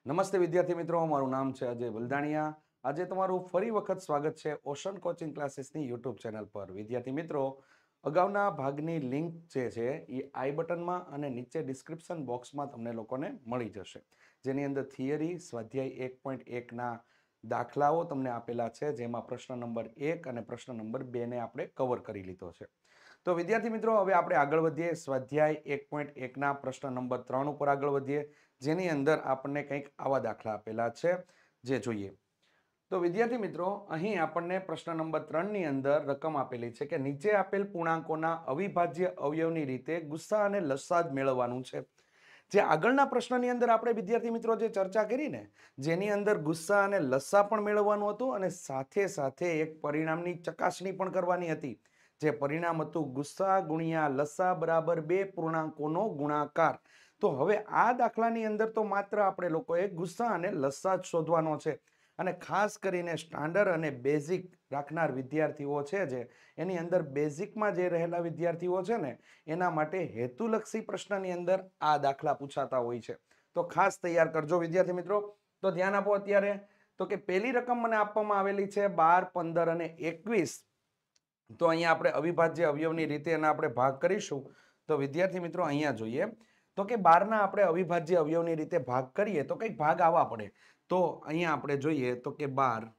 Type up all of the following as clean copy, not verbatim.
નમસ્તે વિદ્યાર્થી મિત્રો, મારું નામ છે અજય વલદાણિયા. આજે તમારું ફરી વખત સ્વાગત છે ઓશન કોચિંગ ક્લાસીસની યુટ્યુબ ચેનલ પર. વિદ્યાર્થી મિત્રો, અગાઉના ભાગની લિંક જે છે એ આઈ બટનમાં અને નીચે ડિસ્ક્રિપ્શન બોક્સમાં તમને લોકોને મળી જશે, જેની અંદર થિયરી સ્વાધ્યાય 1.1ના દાખલાઓ તમને આપેલા છે, જેમાં પ્રશ્ન નંબર 1 અને પ્રશ્ન નંબર 2 ને આપણે કવર કરી લીધો છે. તો વિદ્યાર્થી મિત્રો, હવે આપણે આગળ વધીએ. સ્વાધ્યાય 1.1ના પ્રશ્ન નંબર 3 ઉપર આગળ વધીએ, જેની અંદર આપણને કંઈક આવા દાખલા આપેલા છે, જે જોઈએ. તો વિદ્યાર્થી મિત્રો, અહીં આપણને પ્રશ્ન નંબર 3 ની અંદર રકમ આપેલી છે કે નીચે આપેલ પૂર્ણાંકોના અવિભાજ્ય અવયવની રીતે ગુસ્સા અને લસાઅ મેળવવાનું છે. જે આગળના પ્રશ્નની અંદર આપણે વિદ્યાર્થી મિત્રો જે ચર્ચા કરી ને, જેની અંદર ગુસ્સા અને લસાઅ પણ મેળવવાનું હતું અને સાથે સાથે એક પરિણામની ચકાસણી પણ કરવાની હતી. જે પરિણામ હતું ગુસ્સા ગુણ્યા લસાઅ બરાબર 2 પૂર્ણાંકોનો ગુણાકાર. તો હવે આ દાખલાની અંદર તો માત્ર આપણે લોકોએ ગુસ્સા અને લસાઅ શોધવાનો છે. અને ખાસ કરીને સ્ટાન્ડર્ડ અને બેઝિક રાખનાર વિદ્યાર્થીઓ છે, જે એની અંદર બેઝિકમાં જે રહેલા વિદ્યાર્થીઓ છે ને, એના માટે હેતુલક્ષી પ્રશ્નની અંદર આ દાખલા પૂછાતા હોય છે. તો ખાસ તૈયાર કરજો વિદ્યાર્થી મિત્રો. તો ધ્યાન આપો અત્યારે. તો કે પહેલી રકમ મને આપવામાં આવેલી છે 12, 15 અને 21. તો અહીંયા આપણે અવિભાજ્ય અવયવની રીતે એના આપણે ભાગ કરીશું. તો વિદ્યાર્થી મિત્રો અહીંયા જોઈએ તો કે 12ના આપણે અવિભાજ્ય અવયવની રીતે ભાગ કરીએ તો કંઈક ભાગ આવવા પડે. તો અહીંયા આપણે જોઈએ તો કે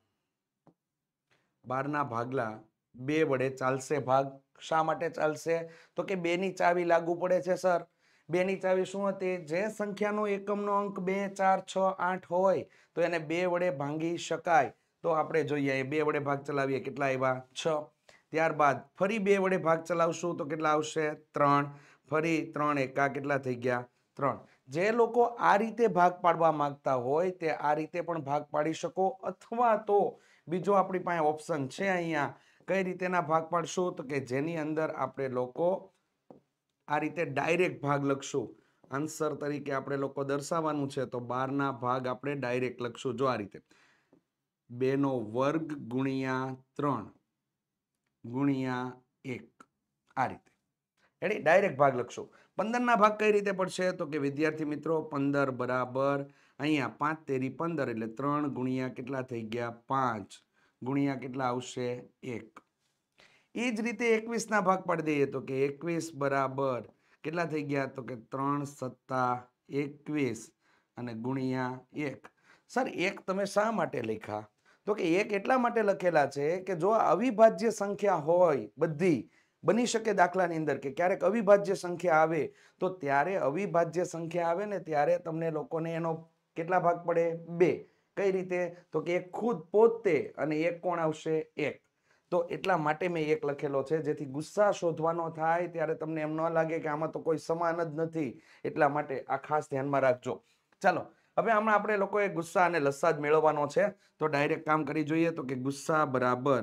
12ના ભાગલા 2 વડે ચાલશે ભાગ. શા માટે ચાલશે? તો કે 2 ની ચાવી લાગુ પડે છે સર. 2 ની ચાવી શું હતી? જે સંખ્યાનો એકમનો અંક 2, 4, 6, 8 હોય તો એને 2 વડે ભાંગી શકાય. તો આપણે જોઈએ 2 વડે ભાગ ચલાવીએ, કેટલા આવ્યા? 6. ત્યારબાદ ફરી 2 વડે ભાગ ચલાવશું તો કેટલા આવશે? 3. ફરી 3 એકા કેટલા થઈ ગયા? 3. જે લોકો આ રીતે ભાગ પાડવા માંગતા હોય તે આ રીતે પણ ભાગ પાડી શકો, અથવા તો બીજો આપણી પાસે ઓપ્શન છે અહીંયા. કઈ રીતેના ભાગ પાડશું? તો કે જેની અંદર આપણે લોકો આ રીતે ડાયરેક્ટ ભાગ લખશું. આન્સર તરીકે આપણે લોકો દર્શાવવાનું છે, તો 12ના ભાગ આપણે ડાયરેક્ટ લખશું. જો આ રીતે 2 નો વર્ગ ગુણ્યા 3 ગુણ્યા 1, આ રીતે એટલે ડાયરેક્ટ ભાગ લખશું. 15ના ભાગ કઈ રીતે પડશે? તો કે વિદ્યાર્થી મિત્રો 15 બરાબર અહીંયા 5 તેરી 15 એટલે 3 ગુણ્યા કેટલા થઈ ગયા? 5 ગુણ્યા કેટલા આવશે? 1. એ જ રીતે 21ના ભાગ પાડી દઈએ તો કે 21 બરાબર કેટલા થઈ ગયા? તો કે 3 સત્તા 21 અને ગુણ્યા 1. સર 1 તમે શા માટે લખ્યા? તો કે 1 એટલા માટે લખેલા છે કે જો અવિભાજ્ય સંખ્યા હોય, બધી બની શકે દાખલાની અંદર કે ક્યારેક અવિભાજ્ય સંખ્યા આવે, તો ત્યારે અવિભાજ્ય સંખ્યા આવે ને ત્યારે તમને લોકોને એનો કેટલા ભાગ પડે? 2. કઈ રીતે? તો કે એક ખુદ પોતે અને એક કોણ આવશે? 1. તો એટલા માટે મેં 1 લખેલો છે, જેથી ગુસ્સા શોધવાનો થાય ત્યારે તમને એમ ન લાગે કે આમાં તો કોઈ સમાન જ નથી. એટલા માટે આ ખાસ ધ્યાનમાં રાખજો. ચાલો, હવે આમાં આપણે લોકોએ ગુસ્સા અને લસાઅ મેળવવાનો છે. તો ડાયરેક્ટ કામ કરી જોઈએ. તો કે ગુસ્સા બરાબર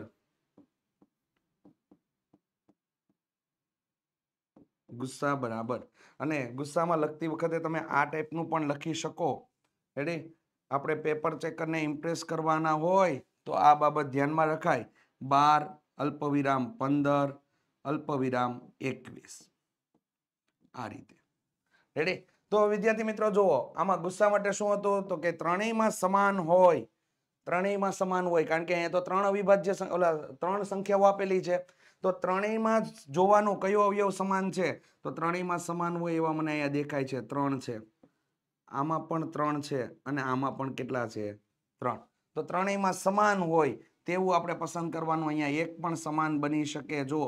અને ગુસ્સામાં લખતી વખતે તમે આ ટાઈપનું પણ લખી શકો. રેડી? આપણે પેપર ચેકરને ઇમ્પ્રેસ કરવાના હોય તો આ બાબત ધ્યાનમાં રખાય. 12 અલ્પવિરામ 15 અલ્પવિરામ 21, આ રીતે. રેડી? તો વિદ્યાર્થી મિત્રો જુઓ, આમાં ગુસ્સા માટે શું હતું? તો કે ત્રણેયમાં સમાન હોય. ત્રણેયમાં સમાન હોય, કારણ કે અહીંયા તો 3 અવિભાજ્ય 3 સંખ્યાઓ આપેલી છે. તો ત્રણેયમાં જોવાનું કયો અવયવ સમાન છે. તો ત્રણેયમાં સમાન હોય એવા મને અહીંયા દેખાય છે. 3 છે, આમાં પણ 3 છે અને આમાં પણ કેટલા છે? 3. તો ત્રણેયમાં સમાન હોય તેવું આપણે પસંદ કરવાનું. અહીંયા એક પણ સમાન બની શકે. જો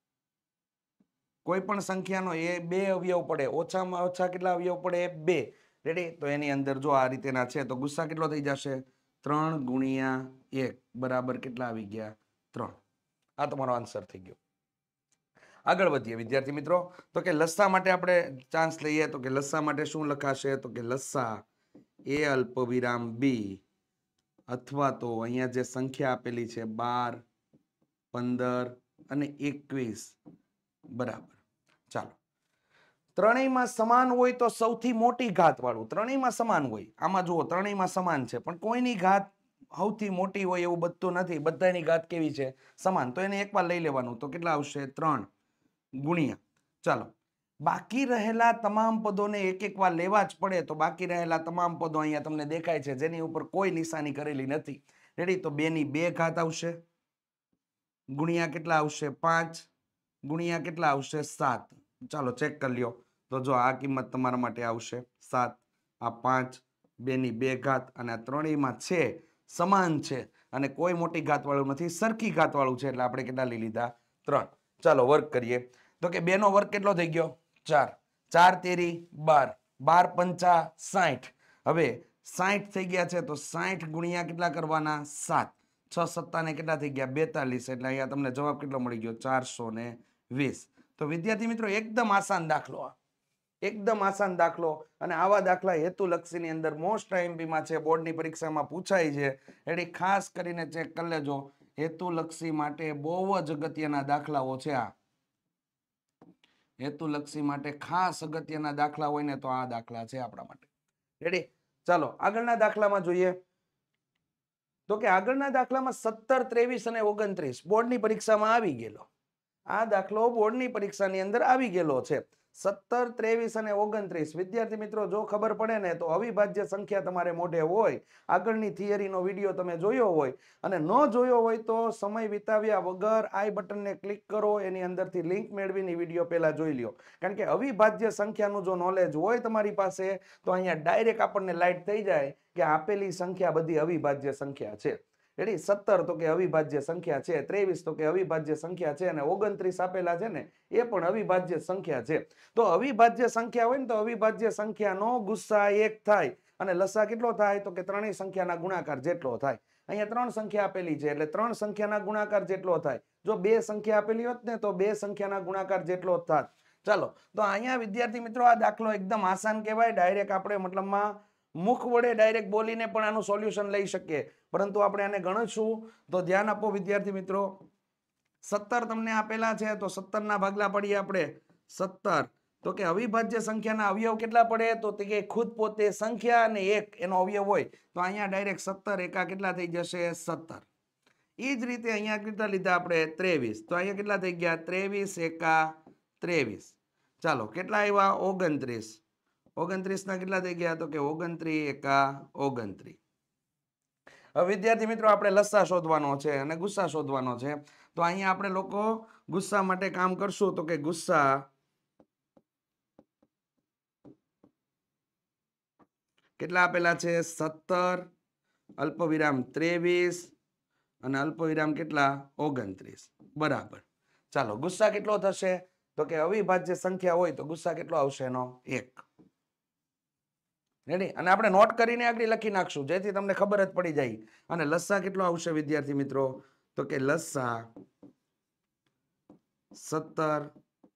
કોઈ પણ સંખ્યાનો એ 2 અવયવ પડે, ઓછામાં ઓછા કેટલા અવયવ પડે? 2. રેડી? તો એની અંદર જો આ રીતેના છે તો ગુસ્સા કેટલો થઈ જશે? 3 ગુણ્યા 1 બરાબર કેટલા આવી ગયા? 3. આ તમારો આન્સર થઈ ગયો. આગળ વધીએ વિદ્યાર્થી મિત્રો. તો કે લસ્સા માટે આપણે ચાન્સ લઈએ. તો કે લસ્સા માટે શું લખાશે? તો કે લસ્સા એ અલ્પવિરામ બી, અથવા તો અહીંયા જે સંખ્યા આપેલી છે 12, 15 અને 21 બરાબર. ચાલો, ત્રણેયમાં સમાન હોય તો સૌથી મોટી ઘાત વાળું. ત્રણેયમાં સમાન હોય, આમાં જુઓ ત્રણેયમાં સમાન છે, પણ કોઈની ઘાત સૌથી મોટી હોય એવું બધું નથી. બધાની ઘાત કેવી છે? સમાન. તો એને એકવાર લઈ લેવાનું. તો કેટલા આવશે? 3 ગુણ્યા, ચાલો બાકી રહેલા તમામ પદોને એક એક વાર લેવા જ પડે તો બાકી રહેલા તમામ પદો અહીંયા તમને દેખાય છે જેની ઉપર કોઈ નિશાની કરેલી નથી. રેડી? તો 2 ની 2 ઘાત આવશે ગુણ્યા કેટલા આવશે 5 ગુણ્યા કેટલા આવશે 7. ચાલો ચેક કરી લ્યો. તો જો આ કિંમત તમારા માટે આવશે 7, આ 5, 2 ની 2 ઘાત અને આ ત્રણેયમાં છે સમાન છે અને કોઈ મોટી ઘાત વાળું નથી, સરખી ઘાત વાળું છે એટલે આપણે કેટલા લઈ લીધા 3. ચાલો વર્ક કરીએ. તો કે 2 નો વર્ગ કેટલો થઈ ગયો 4, 4 તેરી 12, 12 પંચા 60. હવે 60 થઈ ગયા છે તો 60 ગુણ્યા કેટલા કરવાના 7, 6 સત્તા ને કેટલા થઈ ગયા 42 એટલે અહીંયા તમને જવાબ કેટલો મળી ગયો 420. તો વિદ્યાર્થી મિત્રો એકદમ આસાન દાખલો, આ એકદમ આસાન દાખલો અને આવા દાખલા હેતુલક્ષીની અંદર મોસ્ટ આઈએમપી માં છે, બોર્ડની પરીક્ષામાં પૂછાય છે. એટલે ખાસ કરીને ચેક કરી લેજો, હેતુલક્ષી માટે બહુ જ અગત્યના દાખલાઓ છે. આ હેતુલક્ષી માટે ખાસ અગત્યના દાખલા હોય ને તો આ દાખલા છે આપણા માટે. રેડી? ચાલો આગળના દાખલામાં જોઈએ. તો કે આગળના દાખલામાં 17, 23 અને 29 બોર્ડની પરીક્ષામાં આવી ગયેલો. આ દાખલો બોર્ડની પરીક્ષાની અંદર આવી ગયેલો છે. 17, 23 અને 29 વિદ્યાર્થી મિત્રો જો ખબર પડે ને તો અવિભાજ્ય સંખ્યા તમારે મોઢે હોય, આગળની થિયરીનો વિડીયો તમે જોયો હોય અને ન જોયો હોય તો સમય વિતાવ્યા વગર આઈ બટનને ક્લિક કરો, એની અંદરથી લિંક મેળવીને વિડીયો પહેલા જોઈ લ્યો. કારણ કે અવિભાજ્ય સંખ્યાનું જો નોલેજ હોય તમારી પાસે તો અહીંયા ડાયરેક્ટ આપણને લાઈટ થઈ જાય કે આપેલી સંખ્યા બધી અવિભાજ્ય સંખ્યા છે. રેડી? 17 તો કે અવિભાજ્ય સંખ્યા છે, 23 તો કે અવિભાજ્ય સંખ્યા છે અને 29 આપેલા છે ને એ પણ અવિભાજ્ય સંખ્યા છે. તો અવિભાજ્ય સંખ્યા હોય ને તો અવિભાજ્ય સંખ્યાનો ગુસ્સા 1 થાય અને લસા કેટલો થાય તો કે ત્રણેય સંખ્યાના ગુણાકાર જેટલો થાય. અહીંયા 3 સંખ્યા આપેલી છે એટલે 3 સંખ્યાના ગુણાકાર જેટલો થાય. જો 2 સંખ્યા આપેલી હોત ને તો 2 સંખ્યાના ગુણાકાર જેટલો થાત. ચાલો તો અહીંયા વિદ્યાર્થી મિત્રો આ દાખલો એકદમ આસાન કહેવાય. ડાયરેક્ટ આપણે મતલબમાં મુખ વડે ડાયરેક્ટ બોલીને પણ આનું સોલ્યુશન લઈ શકીએ, પરંતુ આપણે આને ગણશું તો ધ્યાન આપો વિદ્યાર્થી મિત્રો. 17 તમને આપેલા છે તો 17 ના ભાગલા પડીએ આપણે 17. તો કે અવિભાજ્ય સંખ્યાના અવયવ કેટલા પડે તો કે ખુદ પોતે સંખ્યા અને 1 એનો અવયવ હોય તો અહીંયા ડાયરેક્ટ 17 એકા કેટલા થઈ જશે 17. એ જ રીતે અહીંયા કેટલા લીધા આપણે 23 તો અહીંયા કેટલા થઈ ગયા 23 એકા 23. ચાલો કેટલા આવ્યા 29. 29 ના કેટલા થઈ ગયા તો કે 29 એકા 29. હવે વિદ્યાર્થી મિત્રો આપણે લસા શોધવાનો છે અને ગુસ્સા શોધવાનો છે. તો અહીંયા આપણે લોકો ગુસ્સા માટે કામ કરશું. તો કે ગુસ્સા કેટલા આપેલા છે 17 અલ્પવિરામ 23 અને અલ્પવિરામ કેટલા 29 બરાબર. ચાલો ગુસ્સા કેટલો થશે તો કે અવિભાજ્ય સંખ્યા હોય તો ગુસ્સા કેટલો આવશે એનો 1. રેડી? અને આપણે નોટ કરીને આગળ લખી નાખશું જેથી તમને ખબર જ પડી જાય. અને લસા કેટલો આવશે વિદ્યાર્થી મિત્રો તો કે લસા 17,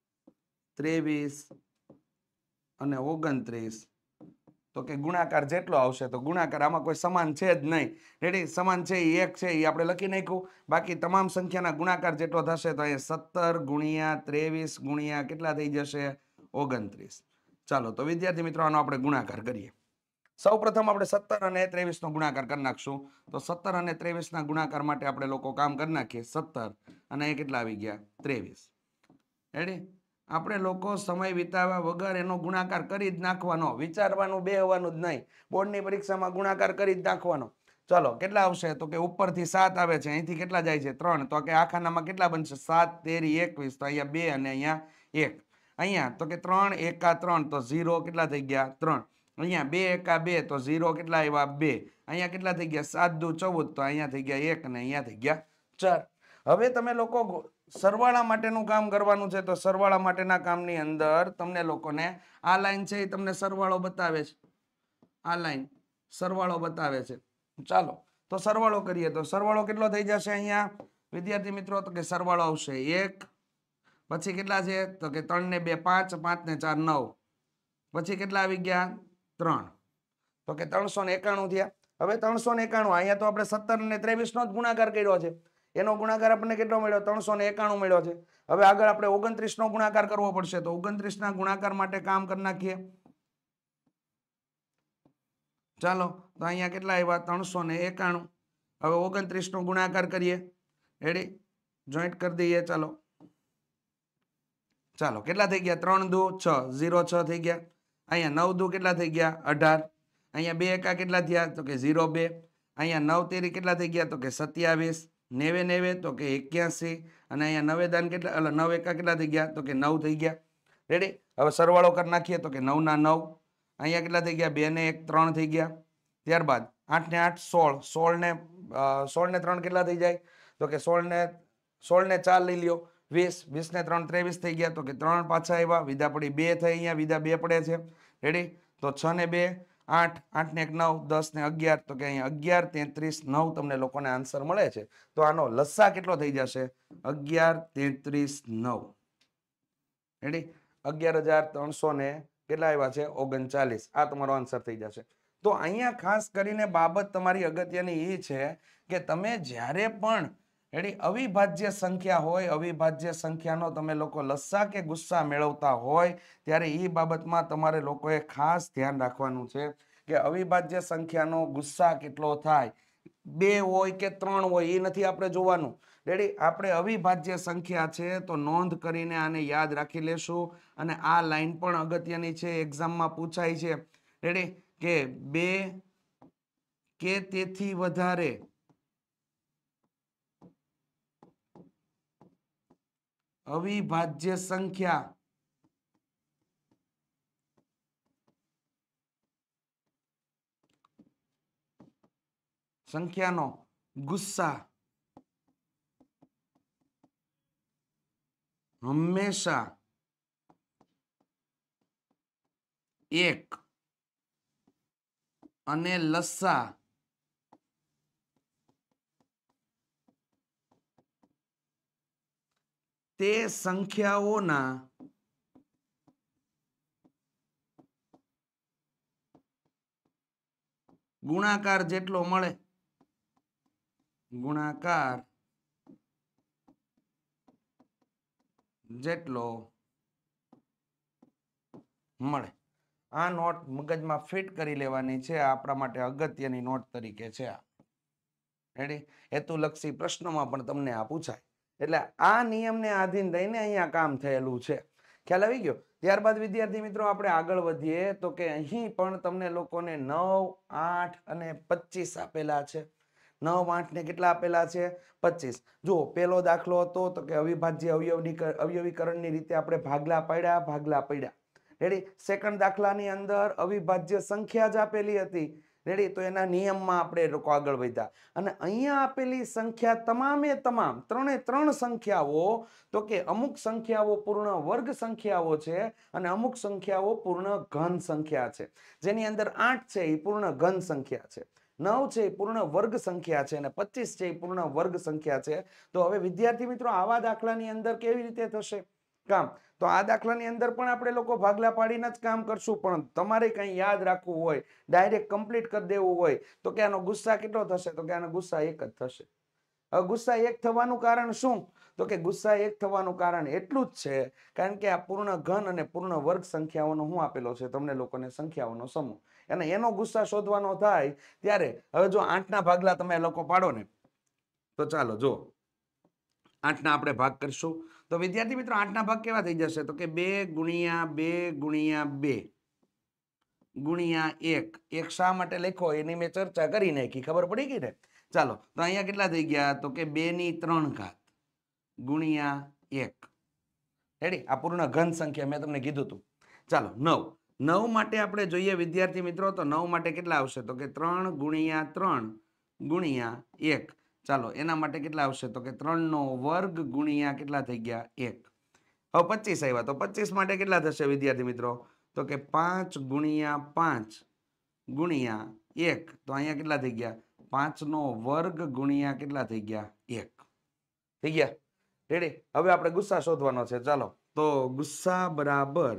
23 અને 29 તો કે ગુણાકાર જેટલો આવશે તો ગુણાકાર આમાં કોઈ સમાન છે જ નહીં. રેડી? સમાન છે એ 1 છે એ આપણે લખી નાખ્યું. બાકી તમામ સંખ્યાના ગુણાકાર જેટલો થશે તો અહીંયા 17 ગુણ્યા 23 ગુણ્યા કેટલા થઈ જશે 29. ચાલો તો વિદ્યાર્થી મિત્રો આનો આપણે ગુણાકાર કરીએ. સૌ પ્રથમ આપણે 17 અને 23 નો ગુણાકાર કરી નાખશું. તો 17 અને 23 ના ગુણાકાર માટે આપણે લોકો કામ કરી નાખીએ. 17 અને એ કેટલા આવી ગયા 23. રેડી? આપણે લોકો સમય વિતાવ્યા વગર એનો ગુણાકાર કરી જ નાખવાનો, વિચારવાનું બેહવાનું જ નહીં. બોર્ડની પરીક્ષામાં ગુણાકાર કરી જ નાખવાનો. ચાલો કેટલા આવશે તો કે ઉપરથી 7 આવે છે, અહીંથી કેટલા જાય છે 3. તો કે આ ખાનામાં કેટલા બનશે 7 તેરી 21 તો અહીંયા 2 અને અહીંયા 1. અહીંયા તો કે 3 એકા 3 તો 0 કેટલા થઈ ગયા 3. અહીંયા 2 એકા 2 તો 0 કેટલા આવ્યા 2. અહીંયા કેટલા થઈ ગયા 7 દુ 14 તો અહીંયા થઈ ગયા 1 અને અહીંયા થઈ ગયા 4. હવે તમે લોકો સરવાળા માટેનું કામ કરવાનું છે. તો સરવાળા માટેના કામની અંદર તમને લોકોને આ લાઈન છે એ તમને સરવાળો બતાવે છે. આ લાઈન સરવાળો બતાવે છે. ચાલો તો સરવાળો કરીએ. તો સરવાળો કેટલો થઈ જશે અહીંયા વિદ્યાર્થી મિત્રો તો કે સરવાળો આવશે 1. પછી કેટલા છે તો કે 3 ને 2 5, 5 ને 4 9. પછી કેટલા આવી ગયા 3 તો કે 391 થયા. હવે 391 અહીંયા તો આપણે 17 અને 23 નો જ ગુણાકાર કર્યો છે. એનો ગુણાકાર આપણને કેટલો મળ્યો 391 મળ્યો છે. હવે આગળ આપણે 29 નો ગુણાકાર કરવો પડશે. તો 29 ના ગુણાકાર માટે કામ કરી નાખીએ. ચાલો તો અહીંયા કેટલા આવ્યા 391. હવે 29 નો ગુણાકાર કરીએ. રેડી? જોઈન્ટ કરી દઈએ. ચાલો ચાલો કેટલા થઈ ગયા 3 દુ 6 0 6 થઈ ગયા અહીંયા 9 દુ કેટલા થઈ ગયા 18 અહીંયા 2 એકા કેટલા થયા તો કે 0 2 અહીંયા 9 તેરી કેટલા થઈ ગયા તો કે 27 90 90 તો કે 81 અને અહીંયા 9 દાન કેટલા 9 એકા કેટલા થઈ ગયા તો કે 9 થઈ ગયા રેડી હવે સરવાળો કરી નાખીએ તો કે 9 ના 9 અહીંયા કેટલા થઈ ગયા 2 ને 1 3 થઈ ગયા ત્યારબાદ 8 ને 8 16 16 ને 3 કેટલા થઈ જાય તો કે 16 ને 4 લઈ લ્યો 20 20 ને 3 23 થઈ ગયા તો કે 3 પાછા આવ્યા વિધા પડી 2 થઈ અહીંયા વિધા 2 પડે છે રેડી તો 6 ને 2 8 8 ને 1 9 10 ને 11 તો કે અહીંયા 11 33 9 તમને લોકોને આન્સર મળે છે તો આનો લસ્સા કેટલો થઈ જશે 11 33 9 રેડી 11300 ને કેટલા આવ્યા છે 39 આ તમારો આન્સર થઈ જશે તો અહીંયા ખાસ કરીને બાબત તમારી અગત્યની એ છે કે તમે જ્યારે પણ રેડી અવિભાજ્ય સંખ્યા હોય અવિભાજ્ય સંખ્યાનો તમે લોકો લસ્સા કે ગુસ્સા મેળવતા હોય ત્યારે એ બાબતમાં તમારે લોકોએ ખાસ ધ્યાન રાખવાનું છે કે અવિભાજ્ય સંખ્યાનો ગુસ્સા કેટલો થાય 2 હોય કે 3 હોય એ નથી આપણે જોવાનું રેડી આપણે અવિભાજ્ય સંખ્યા છે તો નોંધ કરીને આને યાદ રાખી લેશું અને આ લાઈન પણ અગત્યની છે એક્ઝામમાં પૂછાય છે રેડી કે 2 કે તેથી વધારે અવિભાજ્ય સંખ્યા સંખ્યાનો ગુસ્સા હંમેશા 1 અને લસ્સા તે સંખ્યાઓના ગુણાકાર જેટલો મળે ગુણાકાર જેટલો મળે આ નોટ મગજમાં ફિટ કરી લેવાની છે આપણા માટે અગત્યની નોટ તરીકે છે આ રેડી હેતુલક્ષી પ્રશ્નોમાં પણ તમને આ પૂછાય એટલે આ નિયમને આધીન રહીને અહીંયા કામ થયેલું છે ખ્યાલ આવી ગયો ત્યારબાદ વિદ્યાર્થી મિત્રો આપણે આગળ વધીએ તો કે અહીં પણ તમને લોકોને 9 8 અને 25 આપેલા છે 9 8 ને કેટલા આપેલા છે 25 જો પેલો દાખલો હતો તો કે અવિભાજ્ય અવયવીકરણની રીતે આપણે ભાગલા પડ્યા રેડી સેકન્ડ દાખલાની અંદર અવિભાજ્ય સંખ્યા જ આપેલી હતી રેડી તો એના નિયમમાં આપણે લોકો આગળ વધ્યા અને અહીંયા આપેલી સંખ્યા તમામે તમામ ત્રણ સંખ્યાઓ તો કે અમુક સંખ્યાઓ પૂર્ણ વર્ગ સંખ્યાઓ છે અને અમુક સંખ્યાઓ પૂર્ણ ઘન સંખ્યા છે જેની અંદર 8 છે એ પૂર્ણ ઘન સંખ્યા છે 9 છે એ પૂર્ણ વર્ગ સંખ્યા છે અને 25 છે એ પૂર્ણ વર્ગ સંખ્યા છે તો હવે વિદ્યાર્થી મિત્રો આવા દાખલાની અંદર કેવી રીતે થશે કામ તો આ દાખલાની અંદર પણ આપણે લોકો ભાગલા પાડીને જ કામ કરશું પણ તમારે કંઈ યાદ રાખવું હોય ડાયરેક્ટ કમ્પ્લીટ કરી દેવું હોય તો કે આનો ગુસ્સા કેટલો થશે તો કે આનો ગુસ્સા 1 જ થશે હવે ગુસ્સા 1 થવાનું કારણ શું તો કે ગુસ્સા 1 થવાનું કારણ એટલું જ છે કારણ કે આ પૂર્ણ ઘન અને પૂર્ણ વર્ગ સંખ્યાઓનો હું આપેલો છે તમને લોકોને સંખ્યાઓનો સમૂહ અને એનો ગુસ્સા શોધવાનો થાય ત્યારે હવે જો 8 ના ભાગલા તમે લોકો પાડો ને તો ચાલો જો 8 ના આપણે ભાગ કરીશું તો વિદ્યાર્થી મિત્રો 8 ના ભાગ કેવા થઈ જશે તો કે 2 ગુણ્યા 2 ગુણ્યા 2 ગુણ્યા 1 એક શા માટે લખો એની મેં ચર્ચા કરી નાખી ખબર પડી ગઈ ને ચાલો તો અહીંયા કેટલા થઈ ગયા તો કે 2 ની 3 ઘાત ગુણ્યા 1 રેડી આ પૂર્ણ ઘન સંખ્યા મેં તમને કીધું હતું ચાલો 9 માટે આપણે જોઈએ વિદ્યાર્થી મિત્રો તો 9 માટે કેટલા આવશે તો કે 3 ગુણ્યા 3 ગુણ્યા 1 ચાલો એના માટે કેટલા આવશે તો કે 3 નો વર્ગ ગુણ્યા કેટલા થઈ ગયા 1 હવે 25 આવ્યા તો 25 માટે કેટલા થશે વિદ્યાર્થી મિત્રો તો કે 5 ગુણ્યા 5 ગુણ્યા 1 તો અહીંયા કેટલા થઈ ગયા 5 નો વર્ગ ગુણ્યા કેટલા થઈ ગયા 1 થઈ ગયા રેડી હવે આપણે ગુસ્સા શોધવાનો છે ચાલો તો ગુસ્સા બરાબર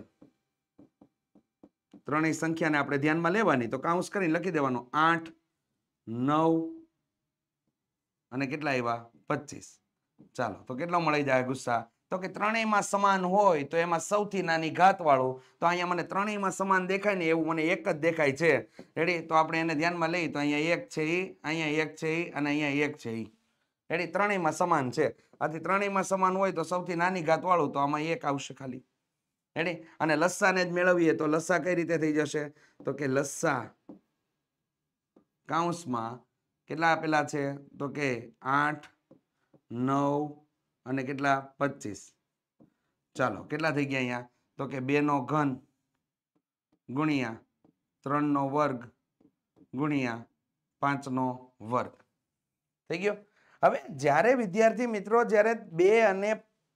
ત્રણેય સંખ્યાને આપણે ધ્યાનમાં લેવાની તો કાઉન્સ કરીને લખી દેવાનું 8 9 અને કેટલા આવ્યા 25 ચાલો તો કેટલો મળી જાય ગુસ્સા તો કે ત્રણેયમાં સમાન હોય તો એમાં સૌથી નાની ઘાત વાળું તો અહીંયા મને ત્રણેયમાં સમાન દેખાય ને એવું મને એક જ દેખાય છે રેડી તો આપણે એને ધ્યાનમાં લઈએ તો અહીંયા 1 છે અહીંયા 1 છે અને અહીંયા 1 છે રેડી ત્રણેયમાં સમાન છે આથી ત્રણેયમાં સમાન હોય તો સૌથી નાની ઘાત વાળું તો આમાં 1 આવશે ખાલી રેડી? અને લસ્સાને જ મેળવીએ તો લસ્સા કઈ રીતે થઈ જશે? તો કે લસ્સા કૌંસમાં કેટલા આપેલા છે? તો કે 8, 9 અને કેટલા? 25. ચાલો કેટલા થઈ ગયા અહીંયા? તો કે 2 નો ઘન ગુણ્યા 3 નો વર્ગ ગુણ્યા 5 નો વર્ગ થઈ ગયો. હવે જ્યારે વિદ્યાર્થી મિત્રો જ્યારે 2 અને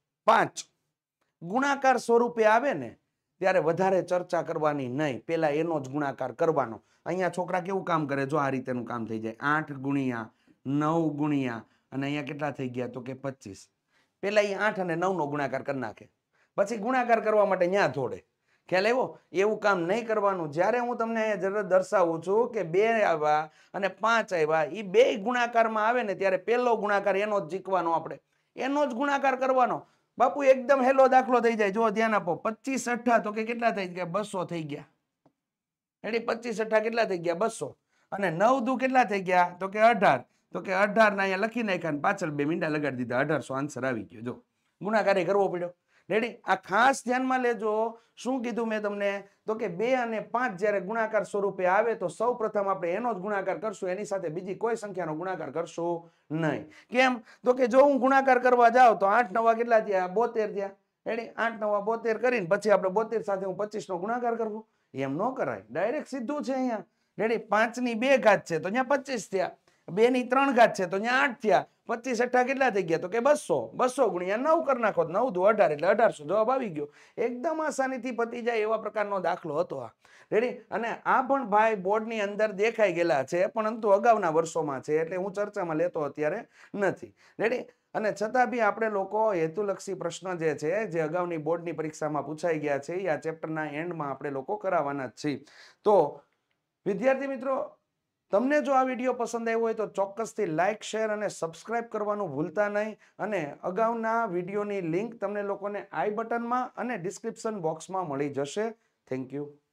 5 ગુણાકાર સ્વરૂપે આવે ને ત્યારે વધારે ચર્ચા કરવાની નહીં, પેલા એનો જ ગુણાકાર કરવાનો. અહીંયા છોકરા કેવું કામ કરે? જો આ રીતેનું કામ થઈ જાય. 8 ગુણ્યા 9 ગુણ્યા અને અહીંયા કેટલા થઈ ગયા? તો કે 25. પેલા એ 8 અને 9 નો ગુણાકાર કરી નાખે, પછી ગુણાકાર કરવા માટે ન્યા થોડે. ખ્યાલ આવ્યો? એવું કામ નહીં કરવાનું. જ્યારે હું તમને અહીંયા દર્શાવું છું કે 2 આવ્યા અને 5 આવ્યા, એ બે ગુણાકારમાં આવે ને ત્યારે પહેલો ગુણાકાર એનો જ શીખવાનો, આપણે એનો જ ગુણાકાર કરવાનો. બાપુ એકદમ હેલો દાખલો થઈ જાય. જો ધ્યાન આપો. 25 8 તો કે કેટલા થઈ ગયા? 200 થઈ ગયા. રેડી? 25 8 કેટલા થઈ ગયા? 200. અને 9 દુ કેટલા થઈ ગયા? તો કે 18. તો કે 18 ના અહીંયા લખી નાખ્યા અને પાછળ 2 મીંડા લગાડી દીધા. 1800 આન્સર આવી ગયો. જો ગુણાકાર કરવો પડ્યો. રેડી? આ ખાસ ધ્યાનમાં લેજો. શું કીધું મેં તમને? તો કે 2 અને 5 જ્યારે ગુણાકાર સ્વરૂપે આવે તો સૌ પ્રથમ આપણે એનો જ ગુણાકાર કરશું, એની સાથે બીજી કોઈ સંખ્યાનો ગુણાકાર કરશું નહીં. કેમ? તો કે જો હું ગુણાકાર કરવા જાઉં તો 8 9 કેટલા થયા? 72 થયા. રેડી? 8 9 72 કરીને પછી આપણે 72 સાથે હું 25 નો ગુણાકાર કરવું? એમ ન કરાય. ડાયરેક્ટ સીધું છે અહીંયા. રેડી? 5 ની 2 ઘાત છે તો અહીંયા 25 થયા. 2 ની 3 ઘાત છે તો અહીંયા 8 થયા. 25 8 કેટલા થઈ ગયા? તો કે 200. 200 ગુણ્યા 9 કરી નાખો. 9 દુ 18 એટલે 1800. જવાબ આવી ગયો. એકદમ આસાનીથી પતી જાય એવા પ્રકારનો દાખલો હતો આ. રેડી? અને આ પણ ભાઈ બોર્ડની અંદર દેખાઈ ગયેલા છે, પરંતુ અગાઉના વર્ષોમાં છે એટલે હું ચર્ચામાં લેતો અત્યારે નથી. રેડી? અને છતાં બી આપણે લોકો હેતુલક્ષી પ્રશ્ન જે છે, જે અગાઉની બોર્ડની પરીક્ષામાં પૂછાઈ ગયા છે, એ આ ચેપ્ટરના એન્ડમાં આપણે લોકો કરાવવાના જ છીએ. તો વિદ્યાર્થી મિત્રો, તમને જો આ વિડીયો પસંદ આવ્યો હોય તો ચોક્કસથી લાઇક, શેર અને સબસ્ક્રાઇબ કરવાનું ભૂલતા નહીં. અને અગાઉના વિડીયોની લિંક તમને લોકોને આઈ બટનમાં અને ડિસ્ક્રિપ્શન બોક્સમાં મળી જશે. Thank you.